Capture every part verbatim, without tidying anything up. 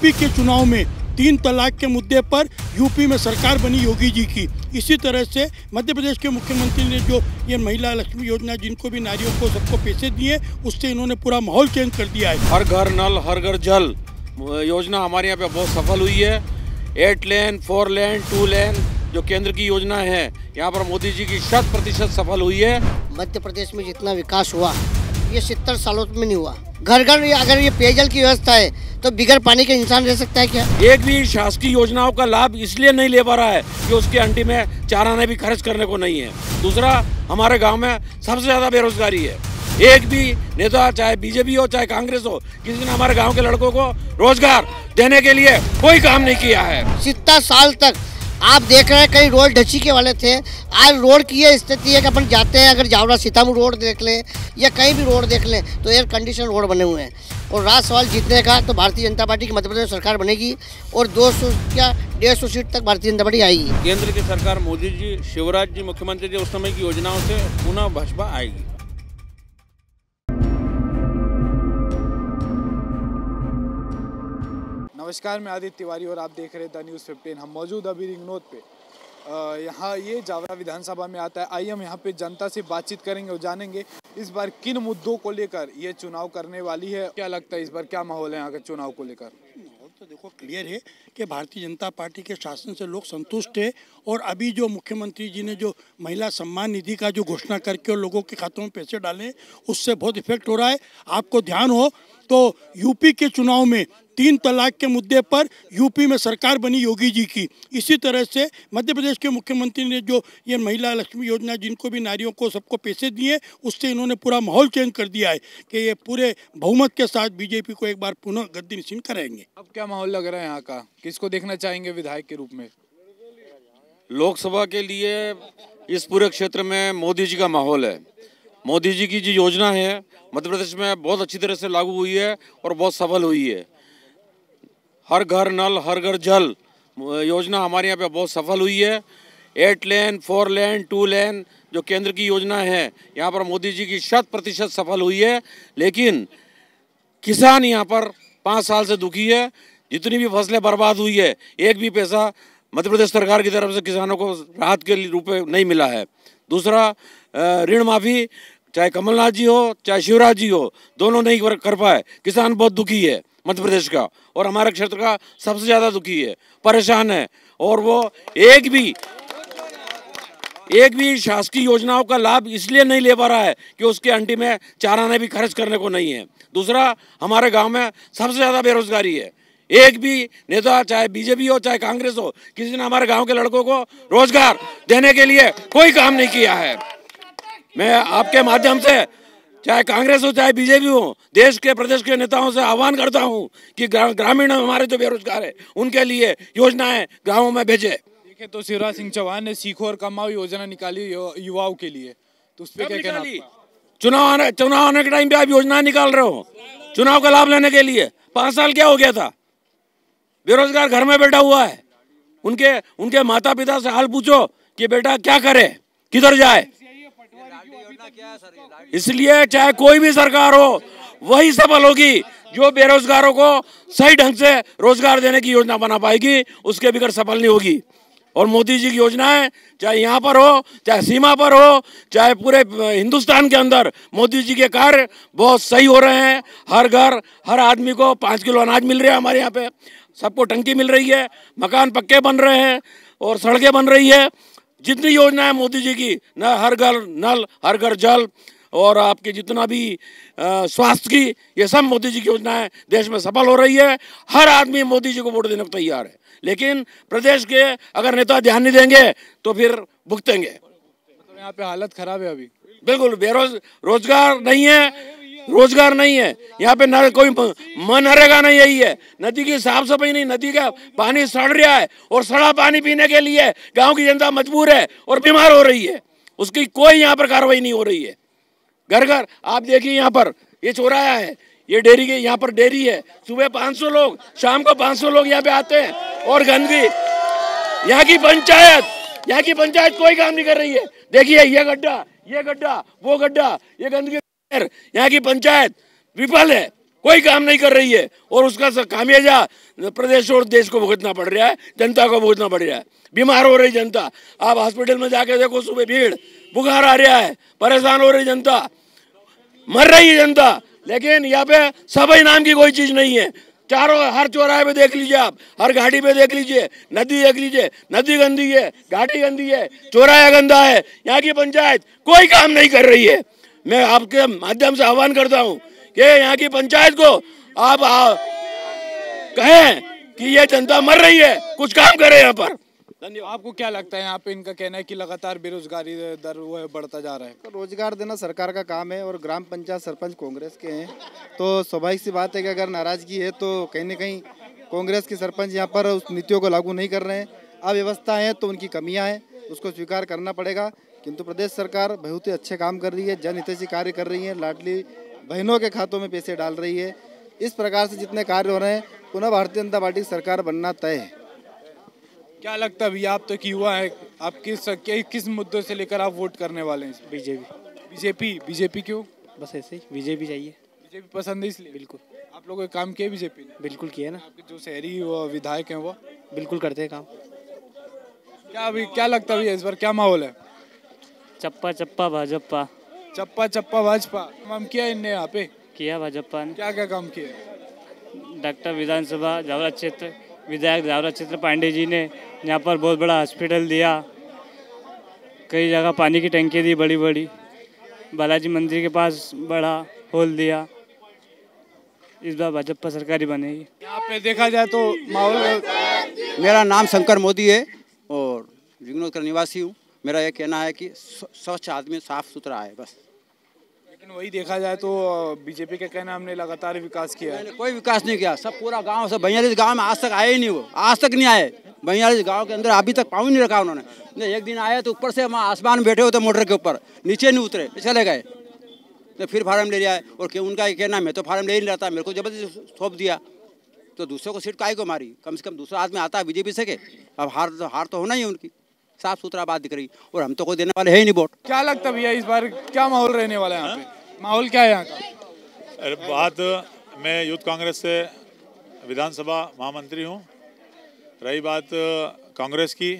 UP के चुनाव में तीन तलाक के मुद्दे पर यूपी में सरकार बनी योगी जी की। इसी तरह से मध्य प्रदेश के मुख्यमंत्री ने जो ये महिला लक्ष्मी योजना, जिनको भी नारियों को सबको पैसे दिए, उससे इन्होंने पूरा माहौल चेंज कर दिया है। हर घर नल हर घर जल योजना हमारे यहाँ पे बहुत सफल हुई है। Eight lane four lane two lane जो केंद्र की योजना है, यहाँ पर मोदी जी की शत प्रतिशत सफल हुई है। मध्य प्रदेश में जितना विकास हुआ ये सत्तर सालों में नहीं हुआ। घर घर अगर ये पेयजल की व्यवस्था है तो बिगर पानी के इंसान रह सकता है क्या? एक भी शासकीय योजनाओं का लाभ इसलिए नहीं ले पा रहा है कि उसके अंटी में चार आने भी खर्च करने को नहीं है। दूसरा, हमारे गांव में सबसे ज्यादा बेरोजगारी है। एक भी नेता, चाहे बीजेपी हो चाहे कांग्रेस हो, किसी ने हमारे गांव के लड़कों को रोजगार देने के लिए कोई काम नहीं किया है। सत्तर साल तक आप देख रहे हैं कई रोड ढची के वाले थे, आज रोड की ये स्थिति है कि अपन जाते हैं, अगर जावरा सीतापुर रोड देख लें या कहीं भी रोड देख लें तो एयर कंडीशन रोड बने हुए हैं। और राज सवाल जीतने का तो भारतीय जनता पार्टी की मध्य प्रदेश सरकार बनेगी और दो सौ या डेढ़ सौ सीट तक भारतीय जनता पार्टी आएगी। केंद्र की सरकार मोदी जी, शिवराज जी मुख्यमंत्री जी उस समय की योजनाओं से पुनः भाजपा आएगी। नमस्कार, मैं आदित्य तिवारी और आप देख रहे हैं द न्यूज़ फिफ्टीन। हम मौजूद अभी रिंगनोद पे, यहाँ ये जावरा विधानसभा में आता है। आइए हम यहाँ पे जनता से बातचीत करेंगे और जानेंगे इस बार किन मुद्दों को लेकर ये चुनाव करने वाली है। क्या लगता है इस बार क्या माहौल है यहाँ के चुनाव को लेकर? माहौल तो देखो क्लियर है कि भारतीय जनता पार्टी के शासन से लोग संतुष्ट है। और अभी जो मुख्यमंत्री जी ने जो महिला सम्मान निधि का जो घोषणा करके और लोगों के खातों में पैसे डाले, उससे बहुत इफेक्ट हो रहा है। आपको ध्यान हो तो यूपी के चुनाव में तीन तलाक के मुद्दे पर यूपी में सरकार बनी योगी जी की। इसी तरह से मध्य प्रदेश के मुख्यमंत्री ने जो ये महिला लक्ष्मी योजना, जिनको भी नारियों को सबको पैसे दिए, उससे इन्होंने पूरा माहौल चेंज कर दिया है कि ये पूरे बहुमत के साथ बीजेपी को एक बार पुनः गद्दी नशीन करेंगे। अब क्या माहौल लग रहा है यहाँ का? किसको देखना चाहेंगे विधायक के रूप में? लोकसभा के लिए इस पूरे क्षेत्र में मोदी जी का माहौल है। मोदी जी की जो योजना है मध्य प्रदेश में बहुत अच्छी तरह से लागू हुई है और बहुत सफल हुई है। हर घर नल हर घर जल योजना हमारे यहाँ पे बहुत सफल हुई है। Eight lane four lane two lane जो केंद्र की योजना है, यहाँ पर मोदी जी की शत प्रतिशत सफल हुई है। लेकिन किसान यहाँ पर पाँच साल से दुखी है। जितनी भी फसलें बर्बाद हुई है, एक भी पैसा मध्य प्रदेश सरकार की तरफ से किसानों को राहत के रूप में नहीं मिला है। दूसरा, ऋण माफ़ी चाहे कमलनाथ जी हो चाहे शिवराज जी हो, दोनों नहीं कर पाए। किसान बहुत दुखी है मध्य प्रदेश का, और हमारे क्षेत्र का सबसे ज़्यादा दुखी है, परेशान है। और वो एक भी एक भी शासकीय योजनाओं का लाभ इसलिए नहीं ले पा रहा है कि उसके अंटी में चार आने भी खर्च करने को नहीं है। दूसरा, हमारे गांव में सबसे ज़्यादा बेरोजगारी है। एक भी नेता, चाहे बीजेपी हो चाहे कांग्रेस हो, किसी ने हमारे गांव के लड़कों को रोजगार देने के लिए कोई काम नहीं किया है। मैं आपके माध्यम से, चाहे कांग्रेस हो चाहे बीजेपी हो, देश के प्रदेश के नेताओं से आह्वान करता हूं कि ग्रामीण हमारे जो बेरोजगार है उनके लिए योजनाएं गाँवों में भेजे। देखिए, तो शिवराज सिंह चौहान ने सीखो और कमाओ योजना निकाली युवाओं के लिए, तो उस पर क्या कहना? चुनाव आने चुनाव आने के टाइम पे आप योजनाएं निकाल रहे हो चुनाव का लाभ लेने के लिए। पाँच साल क्या हो गया था? बेरोजगार घर में बैठा हुआ है। उनके उनके माता पिता से हाल पूछो कि बेटा क्या करे, किधर जाए। इसलिए चाहे कोई भी सरकार हो, वही सफल होगी जो बेरोजगारों को सही ढंग से रोजगार देने की योजना बना पाएगी, उसके बगैर सफल नहीं होगी। और मोदी जी की योजनाएं चाहे यहाँ पर हो चाहे सीमा पर हो चाहे पूरे हिंदुस्तान के अंदर, मोदी जी के कार्य बहुत सही हो रहे हैं। हर घर हर आदमी को पाँच किलो अनाज मिल रहा है। हमारे यहाँ पे सबको टंकी मिल रही है, मकान पक्के बन रहे हैं और सड़कें बन रही है। जितनी योजना है मोदी जी की, न हर घर नल हर घर जल और आपके जितना भी स्वास्थ्य की, ये सब मोदी जी की योजनाएं देश में सफल हो रही है। हर आदमी मोदी जी को वोट देने को तैयार है। लेकिन प्रदेश के अगर नेता ध्यान नहीं देंगे तो फिर भुगतेंगे। मतलब यहाँ पे हालत खराब है अभी। बिल्कुल, बेरोज रोजगार नहीं है, रोजगार नहीं है यहाँ पे। न कोई मनरेगा नहीं, यही है। नदी की साफ सफाई नहीं, नदी का पानी सड़ रहा है और सड़ा पानी पीने के लिए गांव की जनता मजबूर है और बीमार हो रही है। उसकी कोई यहाँ पर कार्रवाई नहीं हो रही है। घर घर आप देखिए, यहाँ पर ये चौराहा है, ये डेयरी के यहाँ पर डेयरी है। सुबह पाँच सौ लोग, शाम को पाँच सौ लोग यहाँ पे आते हैं और गंदगी। यहाँ की पंचायत यहाँ की पंचायत कोई काम नहीं कर रही है। देखिए, ये गड्ढा, ये गड्ढा, वो गड्ढा, ये गंदगी। यहाँ की पंचायत विफल है। कोई काम नहीं कर रही है और उसका खामियाजा प्रदेश और देश को भुगतना पड़ रहा है, जनता को भुगतना पड़ रहा है। बीमार हो रही जनता, आप हॉस्पिटल में जाके देखो, सुबह भीड़, बुखार आ रहा है, परेशान हो रही जनता, मर रही है जनता। लेकिन यहाँ पे सफाई नाम की कोई चीज नहीं है। चारों हर चौराहे पे देख लीजिए, आप हर घाटी पे देख लीजिए, नदी देख लीजिए, नदी गंदी है, घाटी गंदी है, चौराहा गंदा है। यहाँ की पंचायत कोई काम नहीं कर रही है। मैं आपके माध्यम से आह्वान करता हूँ कि यहाँ की पंचायत को आप आ, कहें कि ये जनता मर रही है, कुछ काम करे यहाँ पर। धन्यवाद। आपको क्या लगता है, यहाँ पे इनका कहना है कि लगातार बेरोजगारी दर वो है बढ़ता जा रहा है? तो रोजगार देना सरकार का काम है और ग्राम पंचायत सरपंच कांग्रेस के हैं, तो स्वाभाविक सी बात है कि अगर नाराजगी है तो कहीं ना कहीं कांग्रेस के सरपंच यहाँ पर उस नीतियों को लागू नहीं कर रहे हैं। अव्यवस्था है तो उनकी कमियाँ हैं, उसको स्वीकार करना पड़ेगा। किंतु प्रदेश सरकार बहुत ही अच्छे काम कर रही है, जनहितैषी कार्य कर रही है, लाडली बहनों के खातों में पैसे डाल रही है। इस प्रकार से जितने कार्य हो रहे हैं, पुनः भारतीय जनता पार्टी की सरकार बनना तय है। क्या लगता है भैया, आप तो एक युवा है, आप किस किस मुद्दों से लेकर आप वोट करने वाले हैं? बीजेपी। बीजेपी बीजेपी क्यों? बस ऐसे ही बीजेपी चाहिए। बीजेपी पसंद है इसलिए? बिल्कुल। आप लोगों ने काम किया बीजेपी ने? बिल्कुल किया ना। आपके जो शहरी विधायक हैं वो बिल्कुल करते हैं काम। क्या अभी क्या लगता है भैया, इस बार क्या माहौल है? चप्पा चप्पा भाजपा। चप्पा चप्पा भाजपा काम किया इनने यहाँ पे? किया भाजपा ने। क्या क्या काम किया? डॉक्टर विधानसभा जावरा क्षेत्र विधायक जावरा क्षेत्र पांडे जी ने यहाँ पर बहुत बड़ा हॉस्पिटल दिया, कई जगह पानी की टंकी दी बड़ी बड़ी, बालाजी मंदिर के पास बड़ा हॉल दिया। इस बार भाजपा सरकारी बनेगी। यहाँ पे देखा जाए तो माहौल। मेरा नाम शंकर मोदी है और रिंगनौद का निवासी हूँ। मेरा यह कहना है कि स्वच्छ आदमी साफ सुथरा है बस। लेकिन वही देखा जाए तो बीजेपी का कहना हमने लगातार विकास किया है। कोई विकास नहीं किया, सब पूरा गांव, सब बयालीस गांव में आज तक आए ही नहीं, वो आज तक नहीं आए। बयालीस गांव के अंदर अभी तक पाँव नहीं रखा उन्होंने। एक दिन आए तो ऊपर से वहाँ आसमान में बैठे होते मोटर के ऊपर, नीचे नहीं उतरे, चले गए। तो फिर फार्म ले लिया है और क्यों उनका ये कहना मैं तो फार्म ले ही नहीं रहता, मेरे को जबरदस्ती सौंप दिया। तो दूसरों को सीट काहे को मारी? कम से कम दूसरा आदमी आता है बीजेपी से के, अब हार हार तो होना ही उनकी। साफ सुथरा बात दिख रही और हम तो कोई देने वाले है ही नहीं वोट। क्या लगता है भैया, इस बार क्या माहौल रहने वाला है यहाँ पे? माहौल क्या है यहाँ का? अरे बात, मैं यूथ कांग्रेस से विधानसभा महामंत्री हूँ। रही बात कांग्रेस की,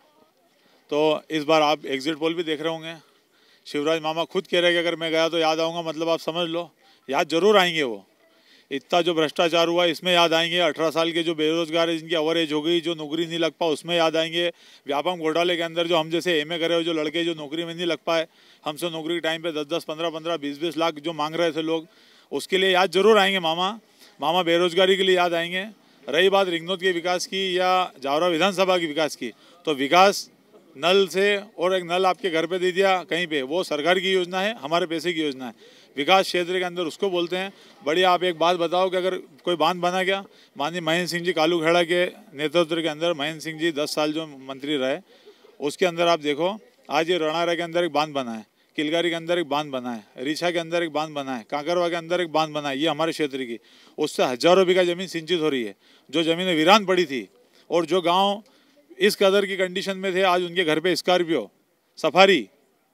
तो इस बार आप एग्जिट पोल भी देख रहे होंगे। शिवराज मामा खुद कह रहे हैं कि अगर मैं गया तो याद आऊँगा, मतलब आप समझ लो याद जरूर आएंगे। वो इतना जो भ्रष्टाचार हुआ इसमें याद आएंगे। अठारह साल के जो बेरोजगार है जिनकी ओवर एज हो गई, जो नौकरी नहीं लग पा उसमें याद आएंगे। व्यापम घोटाले के अंदर जो हम जैसे एम ए करे हुए जो लड़के जो नौकरी में नहीं लग पाए, हमसे नौकरी के टाइम पे दस दस पंद्रह पंद्रह बीस बीस लाख जो मांग रहे थे लोग, उसके लिए याद जरूर आएंगे मामा। मामा बेरोजगारी के लिए याद आएंगे। रही बात रिंगनौद के विकास की या जावरा विधानसभा के विकास की, तो विकास नल से और एक नल आपके घर पे दे दिया कहीं पे, वो सरकार की योजना है, हमारे पैसे की योजना है। विकास क्षेत्र के अंदर उसको बोलते हैं। बढ़िया, आप एक बात बताओ कि अगर कोई बांध बना गया, माननीय महेंद्र सिंह जी कालू खेड़ा के नेतृत्व के अंदर, महेंद्र सिंह जी दस साल जो मंत्री रहे, उसके अंदर आप देखो आज ये रणारा के अंदर एक बांध बना है, किलगारी के अंदर एक बांध बना है, रीछा के अंदर एक बांध बना है, कांकरवा के अंदर एक बांध बना है, ये हमारे क्षेत्र की। उससे हजारों बीघा जमीन सिंचित हो रही है। जो जमीनें वीरान पड़ी थी और जो गाँव इस कदर की कंडीशन में थे, आज उनके घर पे स्कॉर्पियो, सफारी,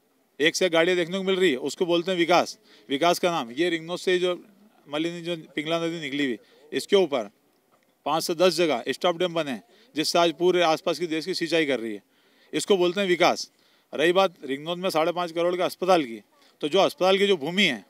एक से गाड़ियाँ देखने को मिल रही है, उसको बोलते हैं विकास। विकास का नाम ये रिंगनौद से जो मलिनी जो पिंगला नदी निकली हुई, इसके ऊपर पाँच से दस जगह स्टॉप डैम बने, जिससे आज पूरे आसपास की देश की सिंचाई कर रही है, इसको बोलते हैं विकास। रही बात रिंगनौद में साढ़े पाँच करोड़ के अस्पताल की, तो जो अस्पताल की जो भूमि है,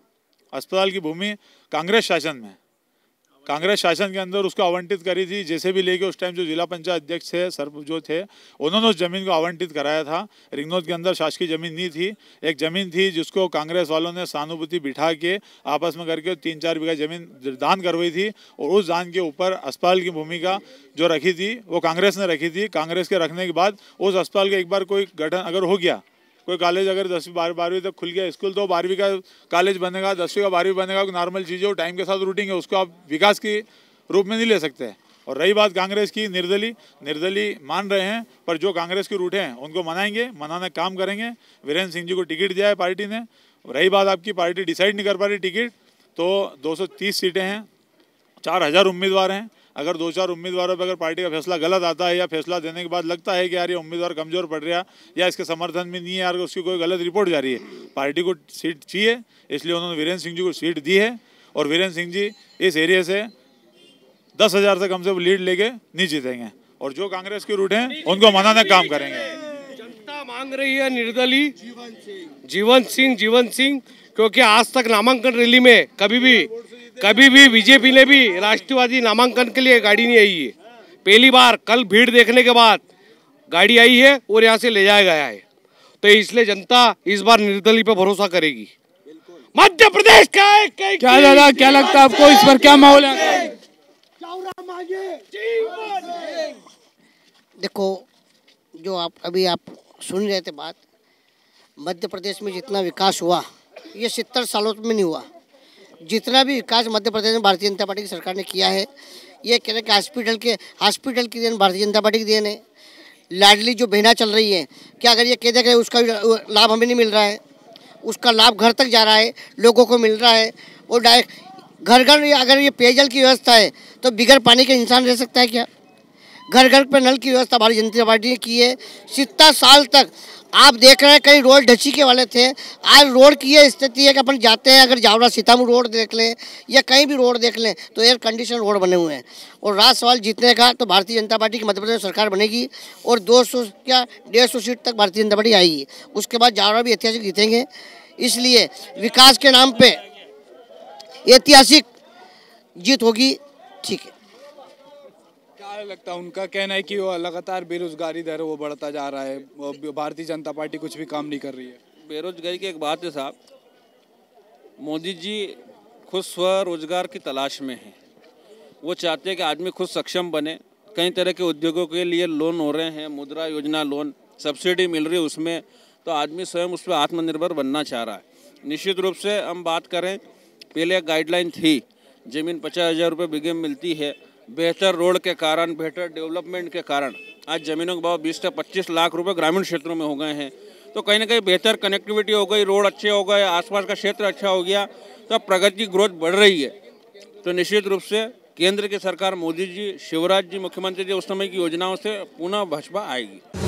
अस्पताल की भूमि कांग्रेस शासन में, कांग्रेस शासन के अंदर उसको आवंटित करी थी। जैसे भी लेके उस टाइम जो जिला पंचायत अध्यक्ष थे, सर जो थे, उन्होंने उस जमीन को आवंटित कराया था। रिंगनौद के अंदर शासकीय जमीन नहीं थी, एक जमीन थी जिसको कांग्रेस वालों ने सहानुभूति बिठा के आपस में करके तीन चार बीघा जमीन दान करवाई थी, और उस दान के ऊपर अस्पताल की भूमिका जो रखी थी वो कांग्रेस ने रखी थी। कांग्रेस के रखने के बाद उस अस्पताल का एक बार कोई गठन अगर हो गया, कोई कॉलेज अगर दसवीं बारह बारहवीं तक खुल गया स्कूल, तो बारहवीं का कॉलेज बनेगा, दसवीं का बारहवीं बनेगा, नॉर्मल चीज़ें वो टाइम के साथ रूटिंग है, उसको आप विकास के रूप में नहीं ले सकते। और रही बात कांग्रेस की, निर्दलीय निर्दलीय मान रहे हैं, पर जो कांग्रेस के रूट हैं उनको मनाएंगे, मनाने काम करेंगे। वीरेंद्र सिंह जी को टिकट दिया है पार्टी ने। रही बात आपकी पार्टी डिसाइड नहीं कर पा रही टिकट, तो दो सौ तीस सीटें हैं, चार हज़ार उम्मीदवार हैं। अगर दो चार उम्मीदवारों पर अगर पार्टी का फैसला गलत आता है या फैसला देने के बाद लगता है कि यार ये उम्मीदवार कमज़ोर पड़ रहा या इसके समर्थन में नहीं है, यार उसकी कोई गलत रिपोर्ट जा रही है, पार्टी को सीट चाहिए, इसलिए उन्होंने वीरेंद्र सिंह जी को सीट दी है। और वीरेंद्र सिंह जी इस एरिया से दस हजार से कम से लीड लेके नहीं जीतेंगे और जो कांग्रेस के रूट हैं उनको मनाने का काम करेंगे। जनता मांग रही है निर्दलीय जीवन सिंह जीवन सिंह क्योंकि आज तक नामांकन रैली में कभी भी कभी भी बीजेपी ने भी राष्ट्रवादी नामांकन के लिए गाड़ी नहीं आई है। पहली बार कल भीड़ देखने के बाद गाड़ी आई है और यहाँ से ले जाया गया है, तो इसलिए जनता इस बार निर्दलीय पे भरोसा करेगी। मध्य प्रदेश का है क्या दादा, क्या लगता है आपको इस पर क्या माहौल है? देखो, जो आप अभी आप सुन रहे थे बात, मध्य प्रदेश में जितना विकास हुआ ये सत्तर सालों में नहीं हुआ। जितना भी विकास मध्य प्रदेश में भारतीय जनता पार्टी की सरकार ने किया है, ये कह रहे कि हॉस्पिटल के हॉस्पिटल की देन भारतीय जनता पार्टी की देन है। लाडली जो बहना चल रही है, क्या अगर ये कह दे कि उसका लाभ हमें नहीं मिल रहा है, उसका लाभ घर तक जा रहा है, लोगों को मिल रहा है और डायरेक्ट घर घर अगर ये पेयजल की व्यवस्था है तो बिगर पानी के इंसान रह सकता है क्या? घर घर पर नल की व्यवस्था भारतीय जनता पार्टी ने की है। सत्तर साल तक आप देख रहे हैं कई रोड ढची के वाले थे, आज रोड की ये स्थिति है कि अपन जाते हैं, अगर जावरा सीतापुर रोड देख लें या कहीं भी रोड देख लें तो एयर कंडीशन रोड बने हुए हैं। और राज सवाल जीतने का तो भारतीय जनता पार्टी की मध्य प्रदेश सरकार बनेगी और दो सौ क्या डेढ़ सौ सीट तक भारतीय जनता पार्टी आएगी। उसके बाद जावरा भी ऐतिहासिक जीतेंगे। इसलिए विकास के नाम पे ऐतिहासिक जीत होगी। ठीक है, क्या लगता है? उनका कहना है कि वो लगातार बेरोजगारी दर वो बढ़ता जा रहा है, भारतीय जनता पार्टी कुछ भी काम नहीं कर रही है। बेरोजगारी की एक बात है साहब, मोदी जी खुद स्वरोजगार की तलाश में हैं। वो चाहते हैं कि आदमी खुद सक्षम बने। कई तरह के उद्योगों के लिए लोन हो रहे हैं, मुद्रा योजना लोन, सब्सिडी मिल रही है उसमें, तो आदमी स्वयं उस पर आत्मनिर्भर बनना चाह रहा है। निश्चित रूप से हम बात करें, पहले एक गाइडलाइन थी, ज़मीन पचास हज़ार रुपये बीघे में मिलती है। बेहतर रोड के कारण, बेहतर डेवलपमेंट के कारण आज ज़मीनों के भाव बीस से पच्चीस लाख रुपए ग्रामीण क्षेत्रों में हो गए हैं। तो कहीं ना कहीं बेहतर कनेक्टिविटी हो गई, रोड अच्छे हो गए, आसपास का क्षेत्र अच्छा हो गया, तो अब प्रगति की ग्रोथ बढ़ रही है। तो निश्चित रूप से केंद्र की सरकार, मोदी जी, शिवराज जी मुख्यमंत्री जी उस समय की योजनाओं से पुनः भाजपा आएगी।